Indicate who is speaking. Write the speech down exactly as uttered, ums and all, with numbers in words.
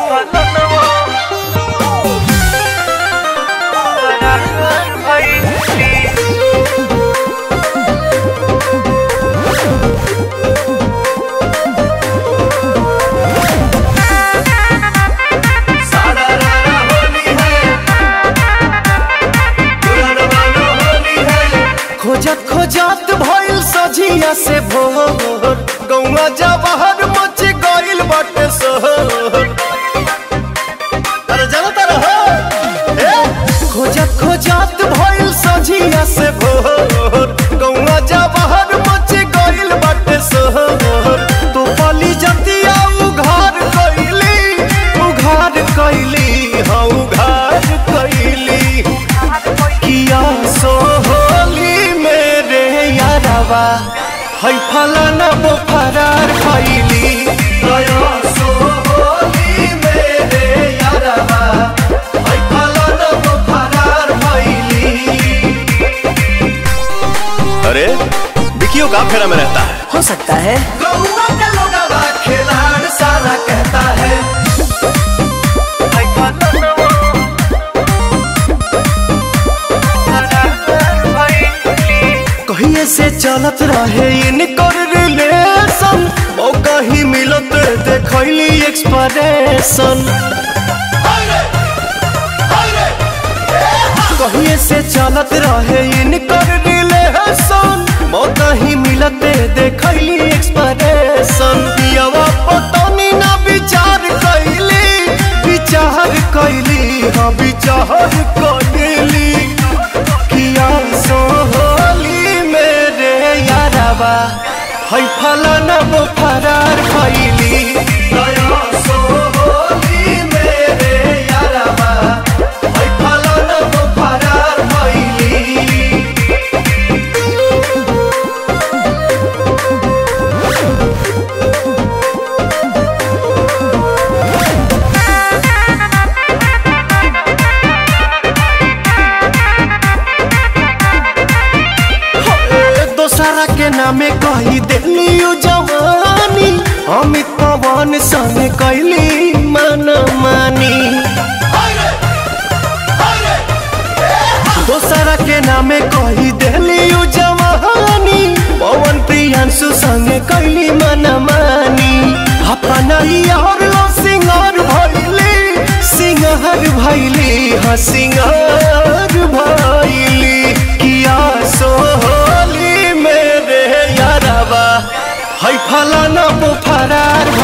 Speaker 1: खोजत खोजत भइल सझिया से भोर गौवा जवाहर मच गइल बाटे शहर। अरे जानता रहो ए खोजत खोजत भइल सझिया से भोर गौवा जवाहर मच गइल बाटे शहर। तो पली जतिया उघार कइली उघार कइली हाँ उघार कइली किया सोहली मेरे यारवा है फलाना वो फरार खइली दया सोहली मेरे यारवा है फलाना वो फरार खइली।
Speaker 2: अरे विकियो का फेरा में रहता है।
Speaker 1: हो सकता है गौवा का लोगवा खिलाड़ सारा कहता है कहिए से चलत रहे इनकर रिलेशन ओ कहीं मिलत देखली एक्सप्रेशन। कहिए से चलत रहे इनकर रिलेशन ओ कहीं मिलत देखली एक्सप्रेशन। दियावा पतनी ना विचार कैली विचार कैली हाँ विचार कैली किया सोहली है फलाना वो फरार खइली दया सोहली मेरे यारवा है फलाना वो फरार खइली। दोसरा के नामे कही देली जवानी अमित पवन संग कैली मन मानी। दोसरा के नामे कही देली जवानी पवन प्रियांशु संग कैली मन मानी। अपना यार लो सिंगार भइली सिंगार भइली हाँ सिंगार भइली किया सोहली मेरे यारवा है फलाना वो फरार